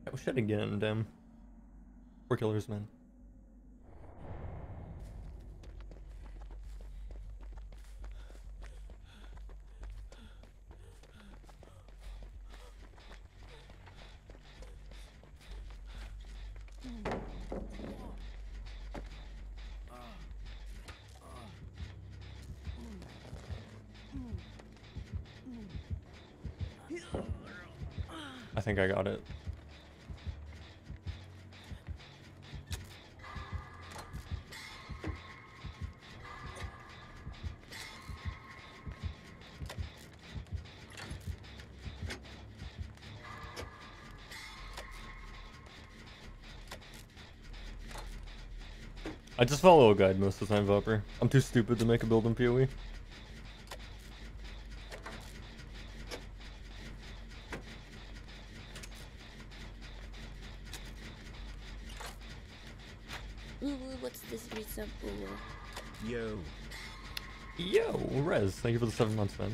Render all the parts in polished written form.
Oh shit again, damn. Four killers, man. I think I got it. I just follow a guide most of the time, Vopper. I'm too stupid to make a build in PoE. What's this resemble? Yo. Yo, Rez, thank you for the 7 months, man.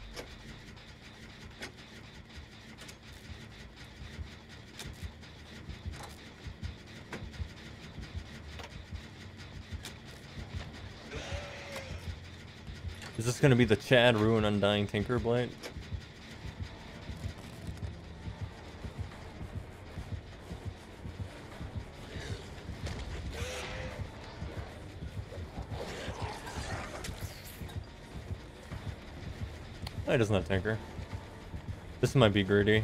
Is this gonna be the Chad Ruin Undying Tinker Blight? Oh, he doesn't have Tinker. This might be greedy.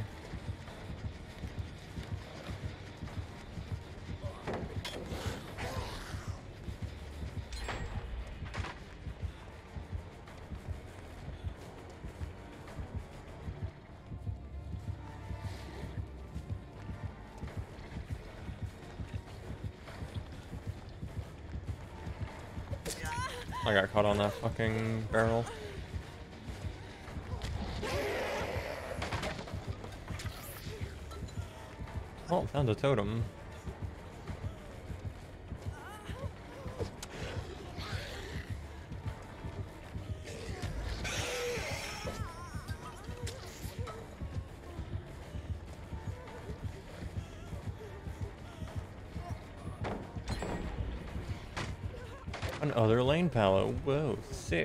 I got caught on that fucking barrel. Oh, found a totem. Another lane pallet. Whoa, sick.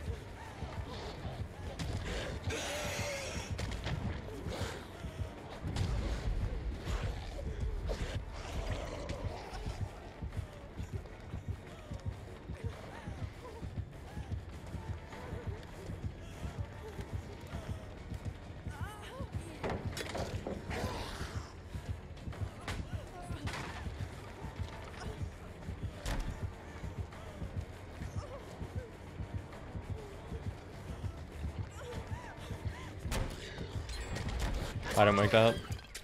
I don't like that.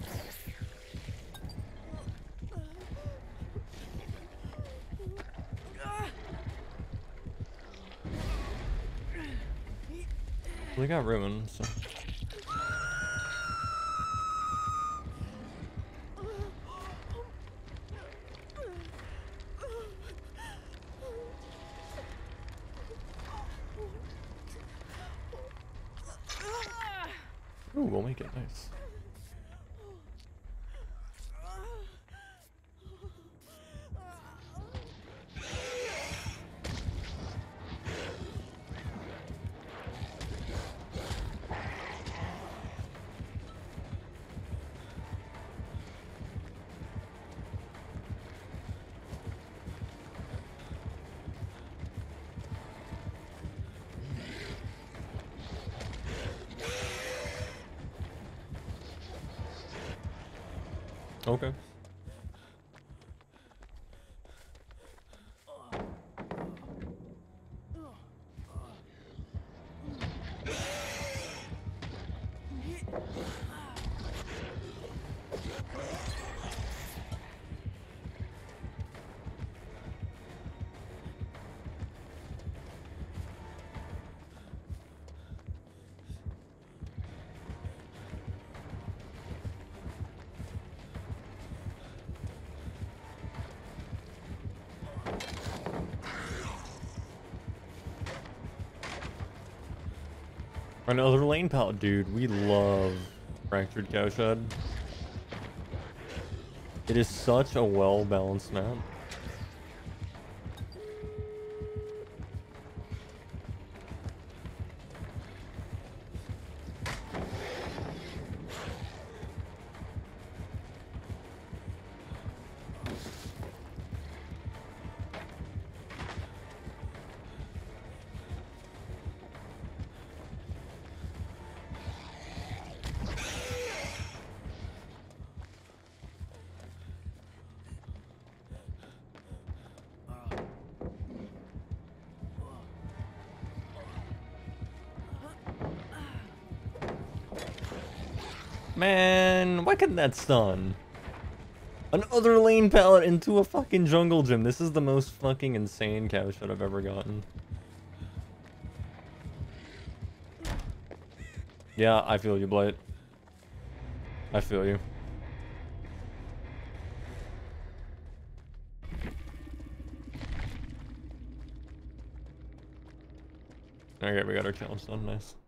We got ruined, so. Ooh, we'll make it nice. Okay. Another lane pallet, dude. We love Fractured Cowshed. It is such a well-balanced map. Man, why couldn't that stun? Another lane pallet into a fucking jungle gym. This is the most fucking insane cow shit I've ever gotten. Yeah, I feel you, Blight. I feel you. Okay, we got our challenge done. Nice.